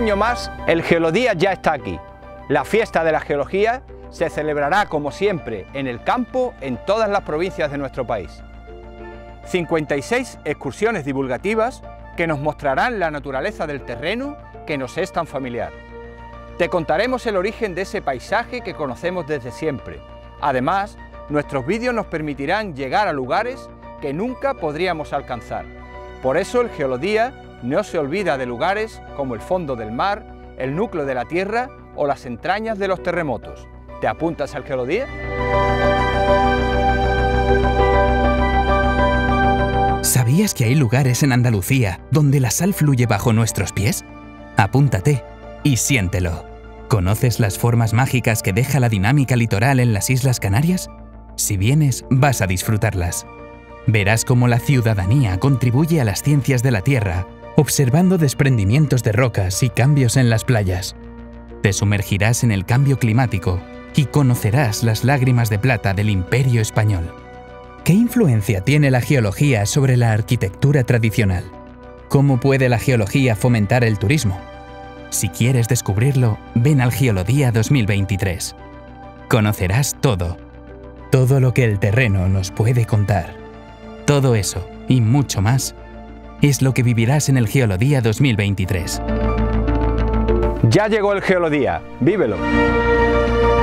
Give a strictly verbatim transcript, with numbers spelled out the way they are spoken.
año más, el Geolodía ya está aquí. La fiesta de la geología se celebrará como siempre en el campo en todas las provincias de nuestro país. cincuenta y seis excursiones divulgativas que nos mostrarán la naturaleza del terreno que nos es tan familiar. Te contaremos el origen de ese paisaje que conocemos desde siempre. Además, nuestros vídeos nos permitirán llegar a lugares que nunca podríamos alcanzar. Por eso el Geolodía no se olvida de lugares como el fondo del mar, el núcleo de la Tierra o las entrañas de los terremotos. ¿Te apuntas al Geolodía? ¿Sabías que hay lugares en Andalucía donde la sal fluye bajo nuestros pies? Apúntate y siéntelo. ¿Conoces las formas mágicas que deja la dinámica litoral en las Islas Canarias? Si vienes, vas a disfrutarlas. Verás cómo la ciudadanía contribuye a las ciencias de la Tierra, observando desprendimientos de rocas y cambios en las playas. Te sumergirás en el cambio climático y conocerás las lágrimas de plata del Imperio Español. ¿Qué influencia tiene la geología sobre la arquitectura tradicional? ¿Cómo puede la geología fomentar el turismo? Si quieres descubrirlo, ven al Geolodía dos mil veintitrés. Conocerás todo, todo lo que el terreno nos puede contar. Todo eso y mucho más es lo que vivirás en el Geolodía dos mil veintitrés. Ya llegó el Geolodía, vívelo.